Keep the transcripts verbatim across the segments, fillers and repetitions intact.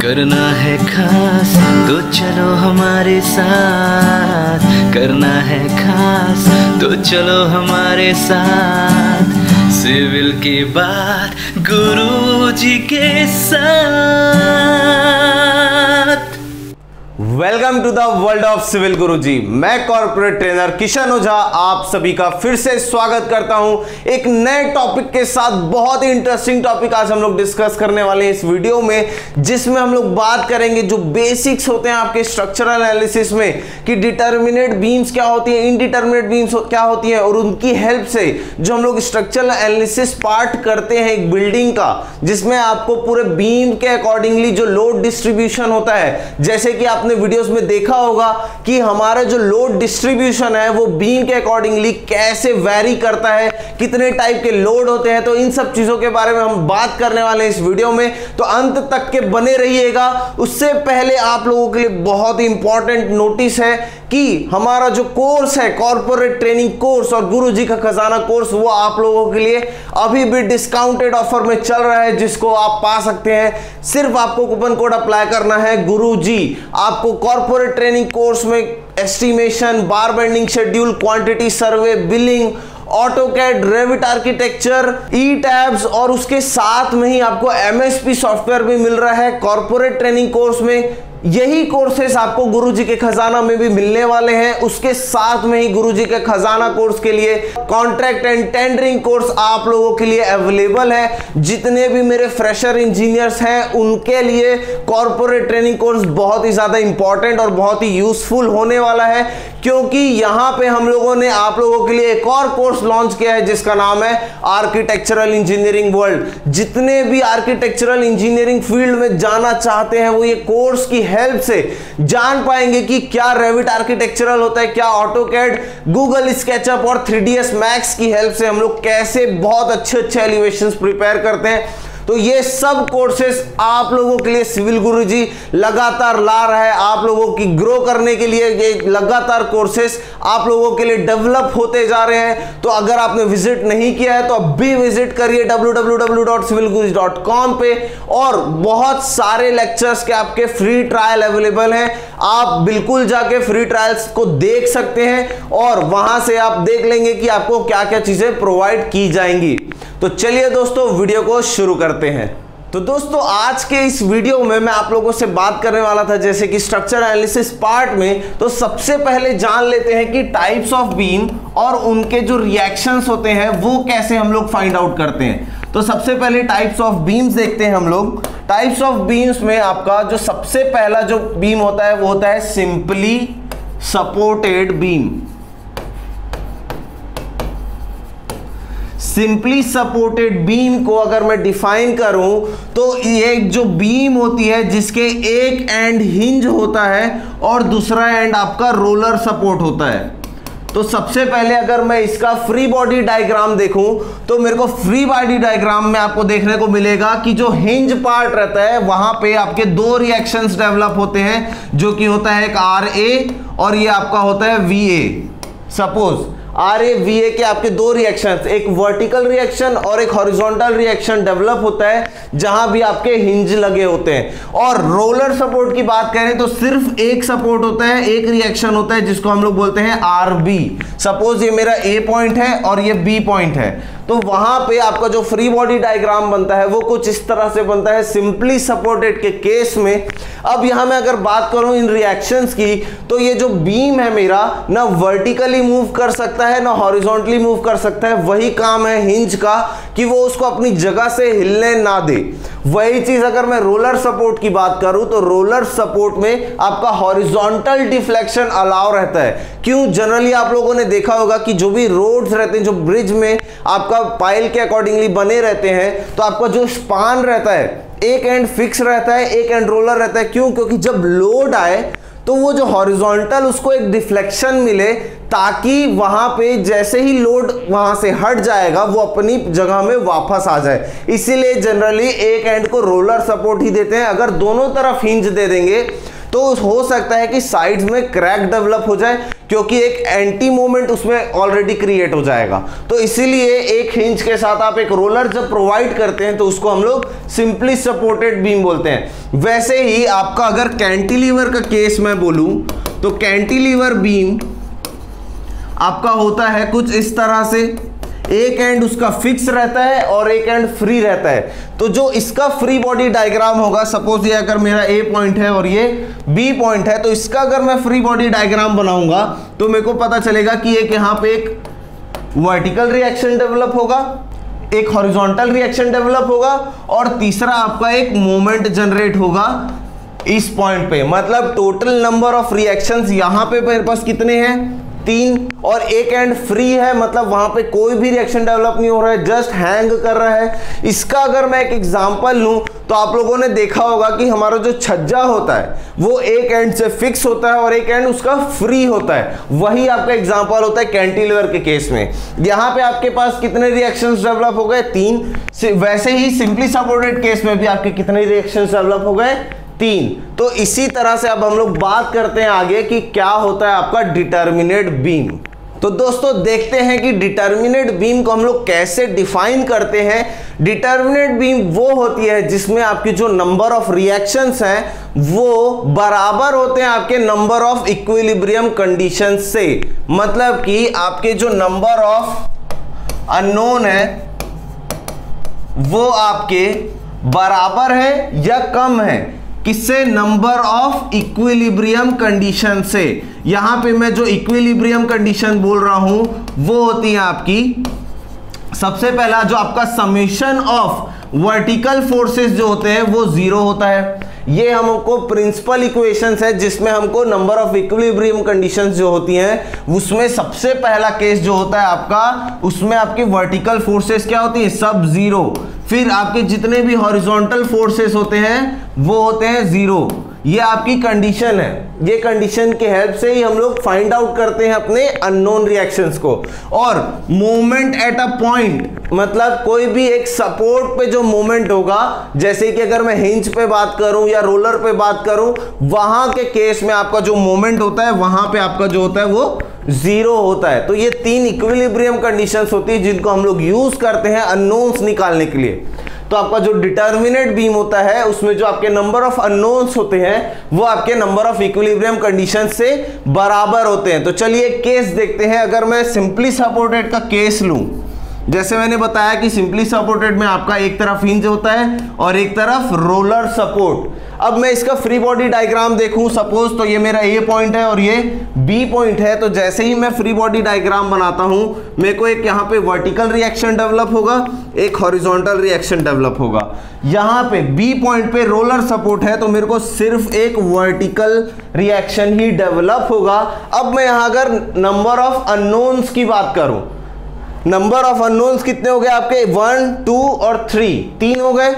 करना है खास तो चलो हमारे साथ, करना है खास तो चलो हमारे साथ, सिविल की बात गुरुजी के साथ। Welcome to the world of civil Guruji. मैं कॉर्पोरेट ट्रेनर किशन ओझा आप सभी का फिर से स्वागत करता हूं एक नए टॉपिक के साथ। बहुत ही इंटरेस्टिंग टॉपिक आज हम लोग डिस्कस करने वाले हैं इस वीडियो में, जिसमें हम लोग बात करेंगे जो बेसिक्स होते हैं आपके स्ट्रक्चरल एनालिसिस में कि डिटर्मिनेट बीम्स क्या होती है, इनडिटर्मिनेट बीम्स क्या होती है, और उनकी हेल्प से जो हम लोग स्ट्रक्चरल एनालिसिस पार्ट करते हैं एक बिल्डिंग का, जिसमें आपको पूरे बीम के अकॉर्डिंगली जो लोड डिस्ट्रीब्यूशन होता है, जैसे कि आपने वीडियोस में देखा होगा कि हमारा जो लोड डिस्ट्रीब्यूशन है वो बीम के अकॉर्डिंगली कैसे वेरी करता है, कितने टाइप के लोड होते हैं। तो इन सब चीजों के बारे में हम बात करने वाले हैं इस वीडियो में, तो अंत तक के बने रहिएगा। उससे पहले आप लोगों के लिए बहुत ही इंपॉर्टेंट नोटिस है कि हमारा जो कोर्स है कॉर्पोरेट ट्रेनिंग कोर्स और गुरुजी का खजाना कोर्स, वो आप लोगों के लिए अभी भी डिस्काउंटेड ऑफर में चल रहा है, जिसको आप पा सकते हैं। सिर्फ आपको कूपन कोड अप्लाई करना है गुरुजी। आपको कॉर्पोरेट ट्रेनिंग कोर्स में estimation, bar bending schedule, quantity survey, billing, AutoCAD, Revit architecture, ETABS और उसके साथ में ही आपको एमएसपी सॉफ्टवेयर भी मिल रहा है कॉर्पोरेट ट्रेनिंग कोर्स में। यही कोर्सेस आपको गुरुजी के खजाना में भी मिलने वाले हैं। उसके साथ में ही गुरुजी के खजाना कोर्स के लिए कॉन्ट्रैक्ट एंड टेंडरिंग कोर्स आप लोगों के लिए अवेलेबल है। जितने भी मेरे फ्रेशर इंजीनियर्स हैं उनके लिए कॉर्पोरेट ट्रेनिंग कोर्स बहुत ही ज्यादा इंपॉर्टेंट और बहुत ही यूजफुल होने वाला है, क्योंकि यहां पे हम लोगों ने आप लोगों के लिए एक और कोर्स लॉन्च किया है जिसका नाम है आर्किटेक्चरल इंजीनियरिंग वर्ल्ड। जितने भी आर्किटेक्चरल इंजीनियरिंग फील्ड में जाना चाहते हैं वो ये कोर्स की हेल्प से जान पाएंगे कि क्या रेविट आर्किटेक्चरल होता है, क्या ऑटोकैड, गूगल स्केचअप और थ्री डी एस मैक्स की हेल्प से हम लोग कैसे बहुत अच्छे अच्छे एलिवेशंस प्रिपेयर करते हैं। तो ये सब कोर्सेस आप लोगों के लिए सिविल गुरुजी लगातार ला रहा है। आप लोगों की ग्रो करने के लिए ये लगातार कोर्सेस आप लोगों के लिए डेवलप होते जा रहे हैं। तो अगर आपने विजिट नहीं किया है तो अभी विजिट करिए W W W dot civil Guruji dot com पे, और बहुत सारे लेक्चर्स के आपके फ्री ट्रायल अवेलेबल हैं। आप बिल्कुल जाके फ्री ट्रायल्स को देख सकते हैं और वहां से आप देख लेंगे कि आपको क्या क्या चीजें प्रोवाइड की जाएंगी। तो चलिए दोस्तों वीडियो को शुरू करते हैं। तो दोस्तों आज के इस वीडियो में मैं आप लोगों से बात करने वाला था जैसे कि स्ट्रक्चर एनालिसिस पार्ट में। तो सबसे पहले जान लेते हैं कि टाइप्स ऑफ बीम और उनके जो रिएक्शंस होते हैं वो कैसे हम लोग फाइंड आउट करते हैं। तो सबसे पहले टाइप्स ऑफ बीम्स देखते हैं हम लोग। टाइप्स ऑफ बीम्स में आपका जो सबसे पहला जो बीम होता है वो होता है simply supported beam. Simply supported beam को अगर मैं डिफाइन करूं तो ये जो बीम होती है जिसके एक एंड हिंज होता है और दूसरा एंड आपका रोलर सपोर्ट होता है। तो सबसे पहले अगर मैं इसका फ्री बॉडी डायग्राम देखूं तो मेरे को फ्री बॉडी डायग्राम में आपको देखने को मिलेगा कि जो हिंज पार्ट रहता है वहां पे आपके दो रिएक्शंस डेवलप होते हैं, जो कि होता है एक आर ए और ये आपका होता है V A. Suppose R A V A के आपके दो रिएक्शंस, एक वर्टिकल रिएक्शन और एक हॉरिजॉन्टल रिएक्शन डेवलप होता है जहां भी आपके हिंज लगे होते हैं। और रोलर सपोर्ट की बात करें तो सिर्फ एक सपोर्ट होता है, एक रिएक्शन होता है जिसको हम लोग बोलते हैं आर बी। सपोज ये मेरा ए पॉइंट है और ये बी पॉइंट है, तो वहां पे आपका जो फ्री बॉडी डायग्राम बनता है वो कुछ इस तरह से बनता है सिंपली सपोर्टेड के केस में। अब यहां मैं अगर बात करूं इन रिएक्शंस की, तो ये जो बीम है मेरा ना वर्टिकली मूव कर सकता है ना हॉरिजॉन्टली मूव कर सकता है। वही काम है हिंज का कि वो उसको अपनी जगह से हिलने ना दे। वही चीज अगर मैं रोलर सपोर्ट की बात करूं तो रोलर सपोर्ट में आपका हॉरिजॉन्टल डिफ्लेक्शन अलाउ रहता है। क्यों? जनरली आप लोगों ने देखा होगा कि जो भी रोड्स रहते हैं, जो ब्रिज में आपका पाइल के अकॉर्डिंगली बने रहते हैं, तो आपका जो स्पान रहता है एक एंड फिक्स रहता है, एक एंड रोलर रहता है। क्यों? क्योंकि जब लोड आए तो वो जो हॉरिजॉन्टल उसको एक डिफ्लेक्शन मिले, ताकि वहां पे जैसे ही लोड वहां से हट जाएगा वो अपनी जगह में वापस आ जाए। इसीलिए जनरली एक एंड को रोलर सपोर्ट ही देते हैं। अगर दोनों तरफ हिंज दे देंगे तो हो सकता है कि साइड्स में क्रैक डेवलप हो जाए, क्योंकि एक एंटी मोमेंट उसमें ऑलरेडी क्रिएट हो जाएगा। तो इसीलिए एक हिंज के साथ आप एक रोलर जब प्रोवाइड करते हैं तो उसको हम लोग सिंपली सपोर्टेड बीम बोलते हैं। वैसे ही आपका अगर कैंटिलीवर का केस मैं बोलूं तो कैंटिलीवर बीम आपका होता है कुछ इस तरह से, एक एंड उसका फिक्स रहता है और एक एंड फ्री रहता है। तो जो इसका फ्री बॉडी डायग्राम होगा, सपोज ये अगर मेरा ए पॉइंट है और ये बी पॉइंट है, तो इसका अगर मैं फ्री बॉडी डायग्राम बनाऊंगा तो मेरे को पता चलेगा कि एक यहाँ पे एक वर्टिकल रिएक्शन डेवलप होगा, एक हॉरिजॉन्टल रिएक्शन डेवलप होगा और तीसरा आपका एक मोमेंट जनरेट होगा इस पॉइंट पे। मतलब टोटल नंबर ऑफ रिएक्शंस यहाँ पे मेरे पास कितने हैं, तीन, और एक एंड फ्री है, मतलब वहां पे कोई भी रिएक्शन डेवलप नहीं हो रहा है, जस्ट हैंग कर रहा है। इसका अगर मैं एक एग्जांपल लूं तो आप लोगों ने देखा होगा कि हमारा जो छज्जा होता है वो एक एंड से फिक्स होता है और एक एंड उसका फ्री होता है। वही आपका एग्जांपल होता है कैंटिलीवर के केस में। यहाँ पे आपके पास कितने रिएक्शंस डेवलप हो गए, तीन। वैसे ही सिंपली सपोर्टेड केस में भी आपके कितने रिएक्शंस डेवलप हो गए, तीन। तो इसी तरह से अब हम लोग बात करते हैं आगे कि क्या होता है आपका डिटर्मिनेट बीम। तो दोस्तों देखते हैं कि डिटर्मिनेट बीम को हम लोग कैसे डिफाइन करते हैं। डिटर्मिनेट बीम वो होती है जिसमें आपकी जो नंबर ऑफ रिएक्शंस हैं वो बराबर होते हैं आपके नंबर ऑफ इक्विलिब्रियम कंडीशन से। मतलब कि आपके जो नंबर ऑफ अननोन है वो आपके बराबर है या कम है, किससे, नंबर ऑफ इक्विलिब्रियम कंडीशन से। यहां पे मैं जो इक्विलिब्रियम कंडीशन बोल रहा हूं वो होती है आपकी, सबसे पहला जो आपका समेशन ऑफ वर्टिकल फोर्सेस जो होते हैं वो जीरो होता है। ये हमको प्रिंसिपल इक्वेशंस है जिसमें हमको नंबर ऑफ इक्विलिब्रियम कंडीशंस जो होती हैं उसमें सबसे पहला केस जो होता है आपका, उसमें आपकी वर्टिकल फोर्सेस क्या होती है, सब जीरो। फिर आपके जितने भी हॉरिजॉन्टल फोर्सेस होते हैं वो होते हैं जीरो। ये आपकी कंडीशन है। ये कंडीशन के हेल्प से ही हम लोग फाइंड आउट करते हैं अपने अननोन रिएक्शंस को। और मोमेंट एट अ पॉइंट, मतलब कोई भी एक सपोर्ट पे जो मोमेंट होगा, जैसे कि अगर मैं हिंज पे बात करूं या रोलर पे बात करूं, वहां के केस में आपका जो मोमेंट होता है वहां पे आपका जो होता है वो जीरो होता है। तो ये तीन इक्विलिब्रियम कंडीशंस होती है जिनको हम लोग यूज करते हैं अननोन्स निकालने के लिए। तो आपका जो डिटर्मिनेट बीम होता है उसमें जो आपके नंबर ऑफ अननोन्स होते हैं वो आपके नंबर ऑफ इक्विलिब्रियम कंडीशन से बराबर होते हैं। तो चलिए केस देखते हैं। अगर मैं सिंपली सपोर्टेड का केस लूं, जैसे मैंने बताया कि सिंपली सपोर्टेड में आपका एक तरफ हिंज होता है और एक तरफ रोलर सपोर्ट। अब मैं इसका फ्री बॉडी डायग्राम देखूं सपोज, तो ये मेरा ए पॉइंट है और ये बी पॉइंट है। तो जैसे ही मैं फ्री बॉडी डायग्राम बनाता हूं मेरे को एक यहाँ पे वर्टिकल रिएक्शन डेवलप होगा, एक हॉरिजॉन्टल रिएक्शन डेवलप होगा। यहाँ पे बी पॉइंट पे रोलर सपोर्ट है तो मेरे को सिर्फ एक वर्टिकल रिएक्शन ही डेवलप होगा। अब मैं यहाँ अगर नंबर ऑफ अननोन्स की बात करूं, नंबर ऑफ अननोन्स कितने हो गए आपके, वन, टू और थ्री, तीन हो गए।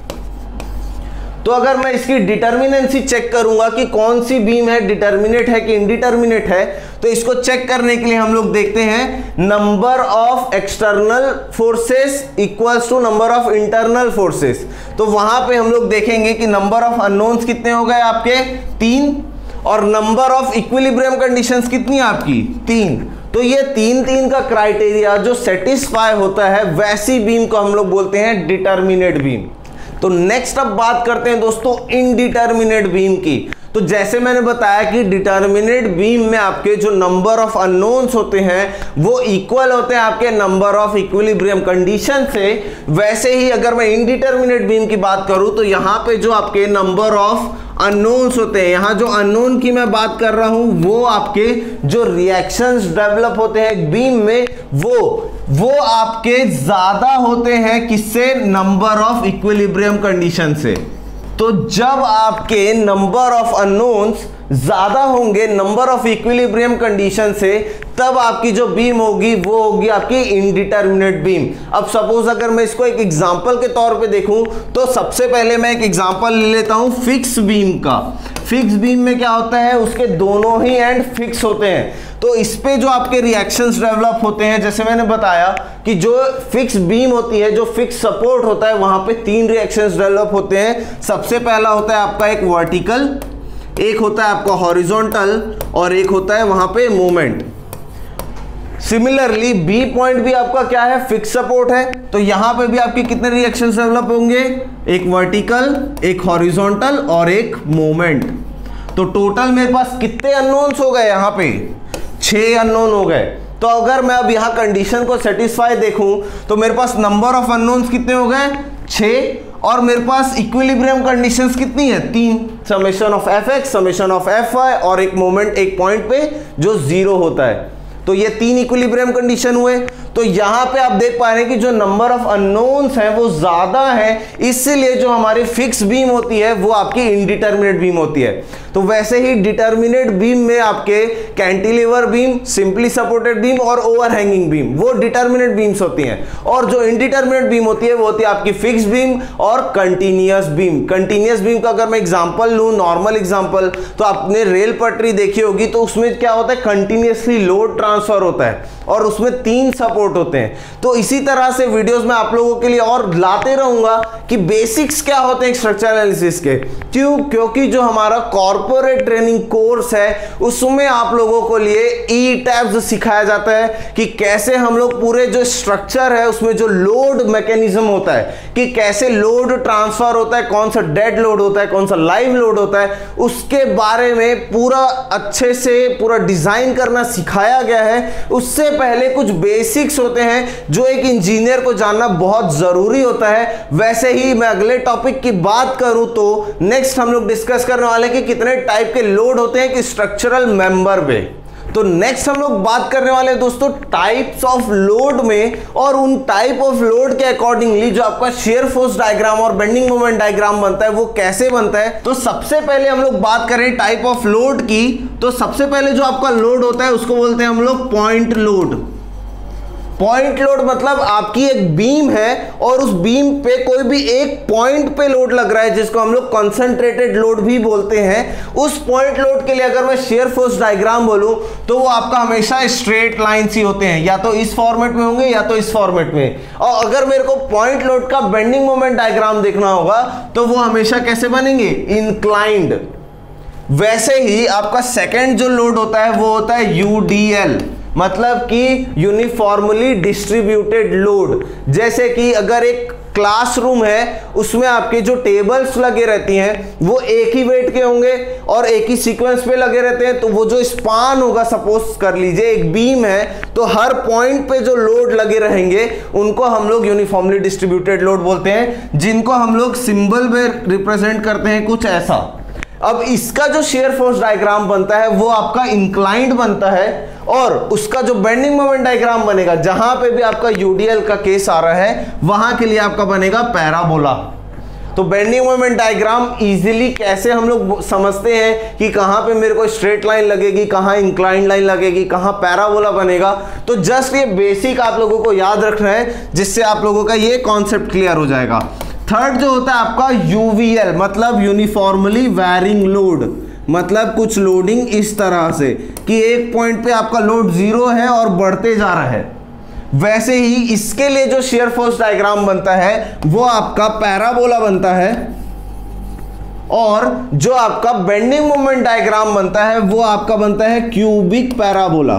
तो अगर मैं इसकी डिटर्मिनेंसी चेक करूंगा कि कौन सी बीम है, डिटर्मिनेट है कि इनडिटर्मिनेट है, तो इसको चेक करने के लिए हम लोग देखते हैं number of external forces equals to number of internal forces. तो वहां पे हम लोग देखेंगे कि नंबर ऑफ अननोन्स कितने हो गए आपके, तीन, और नंबर ऑफ इक्विलिब्रियम कंडीशंस कितनी आपकी, तीन। तो ये तीन तीन का क्राइटेरिया जो सेटिस्फाई होता है वैसी बीम को हम लोग बोलते हैं डिटर्मिनेट बीम। तो नेक्स्ट अब बात करते हैं दोस्तों इनडिटर्मिनेट बीम की। तो जैसे मैंने बताया कि डिटर्मिनेट बीम में आपके जो नंबर ऑफ अननोन्स होते हैं वो इक्वल होते हैं आपके नंबर ऑफ इक्विलिब्रियम कंडीशन से, वैसे ही अगर मैं इनडिटर्मिनेट बीम की बात करूं तो यहां पे जो आपके नंबर ऑफ अननोन्स होते हैं, यहां जो अननोन की मैं बात कर रहा हूं वो आपके जो रिएक्शंस डेवलप होते हैं बीम में वो वो आपके ज्यादा होते हैं किससे, नंबर ऑफ इक्विलिब्रियम कंडीशन से। तो जब आपके नंबर ऑफ अननोन्स ज्यादा होंगे नंबर ऑफ इक्विलिब्रियम कंडीशन से, तब आपकी जो बीम होगी वो होगी आपकी इनडिटर्मिनेट बीम। अब सपोज अगर मैं इसको एक एग्जांपल के तौर पे देखूं तो सबसे पहले मैं एक एग्जांपल ले लेता हूं फिक्स बीम का। फिक्स बीम में क्या होता है, उसके दोनों ही एंड फिक्स होते हैं। तो इस पे जो आपके रिएक्शंस डेवलप होते हैं, जैसे मैंने बताया कि जो फिक्स बीम होती है, जो फिक्स सपोर्ट होता है, वहां पे तीन रिएक्शंस डेवलप होते हैं। सबसे पहला होता है आपका एक वर्टिकल एक होता है आपका हॉरिजॉन्टल और एक होता है वहां पे मोमेंट। सिमिलरली बी पॉइंट भी आपका क्या है, फिक्स सपोर्ट है। तो यहां पे भी आपके कितने रिएक्शंस डेवलप होंगे, एक वर्टिकल, एक हॉरिजॉन्टल और एक मोमेंट। तो टोटल मेरे पास कितने अननोन्स हो गए, यहां पे छह अननोन हो गए। तो अगर मैं अब यहां कंडीशन को सेटिस्फाई देखूं तो मेरे पास नंबर ऑफ अननोन्स कितने हो गए, छह, और मेरे पास इक्विलिब्रियम कंडीशंस कितनी है, तीन, summation of F X, summation of F Y और एक मोमेंट एक पॉइंट पे जो जीरो होता है। तो ये तीन इक्विलिब्रियम कंडीशन हुए। तो यहां पे आप देख पा रहे हैं कि जो नंबर ऑफ अननोन्स हैं वो ज्यादा है, इसलिए जो हमारी फिक्स बीम होती है वो आपकी इनडिटर्मिनेट बीम होती है। तो वैसे ही डिटर्मिनेट बीम में आपके cantilever beam, simply supported beam और ओवरहैंगिंग बीम वो डिटर्मिनेट बीम्स होती हैं, और जो इनडिटर्मिनेट बीम होती है वो होती है आपकी फिक्स बीम और कंटिन्यूअस बीम। कंटिन्यूअस बीम का अगर मैं एग्जांपल लूं, नॉर्मल एग्जांपल, तो आपने रेल पटरी देखी होगी, तो उसमें क्या होता है, कंटिन्यूअसली लोड ट्रांसफर होता है और उसमें तीन सपोर्ट होते हैं। तो इसी तरह से वीडियोस में आप लोगों के लिए और लाते रहूंगा कि बेसिक्स क्या होते हैं स्ट्रक्चरल एनालिसिस के। क्यों? क्योंकि जो हमारा कॉर्पोरेट ट्रेनिंग कोर्स है उसमें आप लोगों को लिए ई टैब्स सिखाया जाता है कि कैसे हम लोग पूरे जो स्ट्रक्चर है उसमें जो लोड मैकेनिज्म होता है, कि कैसे लोड ट्रांसफर होता है, कौन सा डेड लोड होता है, कौन सा लाइव लोड होता है, उसके बारे में पूरा अच्छे से पूरा डिजाइन करना सिखाया गया है। उससे पहले कुछ बेसिक्स होते हैं जो एक इंजीनियर को जानना बहुत जरूरी होता है। वैसे ही मैं अगले टॉपिक की बात करूं तो नेक्स्ट हम लोग डिस्कस करने वाले हैं कि कितने टाइप के लोड होते हैं कि स्ट्रक्चरल मेंबर में। तो नेक्स्ट हम लोग बात करने वाले हैं दोस्तों टाइप्स ऑफ लोड में, और उन टाइप ऑफ लोड के अकॉर्डिंगली जो आपका शेयर फोर्स डायग्राम और बेंडिंग मोमेंट डायग्राम बनता है वो कैसे बनता है। तो सबसे पहले हम लोग बात करें टाइप ऑफ लोड की, तो सबसे पहले जो आपका लोड होता है उसको बोलते हैं हम लोग पॉइंट लोड। पॉइंट लोड मतलब आपकी एक बीम है और उस बीम पे कोई भी एक पॉइंट पे लोड लग रहा है, जिसको हम लोग कंसंट्रेटेड लोड भी बोलते हैं। उस पॉइंट लोड के लिए अगर मैं शेयर फोर्स डायग्राम बोलूं तो वो आपका हमेशा स्ट्रेट लाइंस ही होते हैं, या तो इस फॉर्मेट में होंगे या तो इस फॉर्मेट में। और अगर मेरे को पॉइंट लोड का बेंडिंग मोमेंट डायग्राम देखना होगा तो वो हमेशा कैसे बनेंगे, इंक्लाइंड। वैसे ही आपका सेकेंड जो लोड होता है वो होता है यूडीएल, मतलब कि यूनिफॉर्मली डिस्ट्रीब्यूटेड लोड। जैसे कि अगर एक क्लासरूम है उसमें आपके जो टेबल्स लगे रहती हैं वो एक ही वेट के होंगे और एक ही सीक्वेंस पे लगे रहते हैं, तो वो जो स्पान होगा, सपोज कर लीजिए एक बीम है, तो हर पॉइंट पे जो लोड लगे रहेंगे उनको हम लोग यूनिफॉर्मली डिस्ट्रीब्यूटेड लोड बोलते हैं, जिनको हम लोग सिंबल में रिप्रेजेंट करते हैं कुछ ऐसा। अब इसका जो शेयर फोर्स डायग्राम बनता है वो आपका इंक्लाइंड बनता है, और उसका जो बेंडिंग मोमेंट डायग्राम बनेगा, जहां पे भी आपका यूडीएल का केस आ रहा है वहां के लिए आपका बनेगा पैराबोला। तो बेंडिंग मोमेंट डायग्राम इजीली कैसे हम लोग समझते हैं कि कहां पे मेरे को स्ट्रेट लाइन लगेगी, कहां इंक्लाइंड लाइन लगेगी, कहां पैराबोला बनेगा। तो जस्ट ये बेसिक आप लोगों को याद रखना है, जिससे आप लोगों का ये कॉन्सेप्ट क्लियर हो जाएगा। थर्ड जो होता है आपका यूवीएल, मतलब यूनिफॉर्मली वैरिंग लोड, मतलब कुछ लोडिंग इस तरह से कि एक पॉइंट पे आपका लोड जीरो है और बढ़ते जा रहा है। वैसे ही इसके लिए जो शेयर फोर्स डायग्राम बनता है वो आपका पैराबोला बनता है, और जो आपका बेंडिंग मोमेंट डायग्राम बनता है वो आपका बनता है क्यूबिक पैराबोला।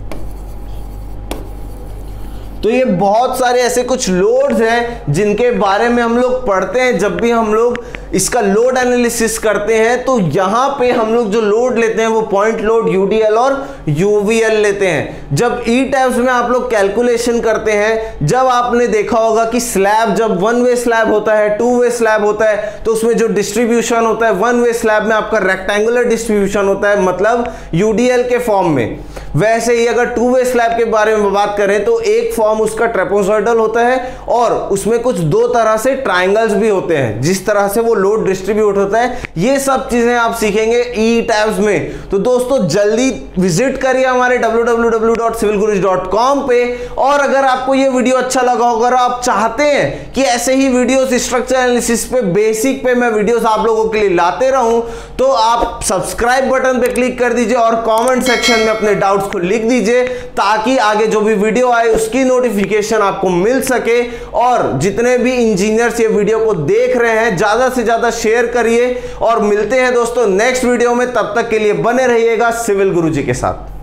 तो ये बहुत सारे ऐसे कुछ लोड्स हैं जिनके बारे में हम लोग पढ़ते हैं जब भी हम लोग इसका लोड एनालिसिस करते हैं। तो यहां पे हम लोग जो लोड लेते हैं वो पॉइंट लोड, यूडीएल और यूवीएल लेते हैं। जब ई टैब्स में आप लोग कैलकुलेशन करते हैं, जब आपने देखा होगा कि स्लैब जब वन वे स्लैब होता है, टू वे स्लैब होता है, तो उसमें जो डिस्ट्रीब्यूशन होता है वन वे स्लैब में आपका रेक्टेंगुलर डिस्ट्रीब्यूशन होता है, मतलब यूडीएल के फॉर्म में। वैसे ही अगर टू वे स्लैब के बारे में बात करें तो एक फॉर्म उसका ट्रेपेजॉइडल होता है और उसमें कुछ दो तरह से ट्राइंगल्स भी होते हैं, जिस तरह से वो लोड डिस्ट्रीब्यूट होता है। ये सब चीजें आप सीखेंगे ई टैब्स में। तो दोस्तों जल्दी विजिट करिए हमारे W W W dot civil Guruji dot com पे। और अगर आपको ये वीडियो अच्छा लगा होगा और आप चाहते हैं कि ऐसे ही वीडियोस स्ट्रक्चर एनालिसिस पे, बेसिक पे मैं वीडियोस आप लोगों के लिए लाते रहूं, तो आप सब्सक्राइब बटन पे क्लिक कर दीजिए और कमेंट सेक्शन में अपने डाउट्स को लिख दीजिए, ताकि आगे जो भी वीडियो आए उसकी नोटिफिकेशन आपको मिल सके। और जितने भी इंजीनियर्स ये वीडियो को देख रहे हैं, ज्यादा से ज्यादा शेयर करिए और मिलते हैं दोस्तों नेक्स्ट वीडियो में। तब तक के लिए बने रहिएगा सिविल गुरुजी के साथ।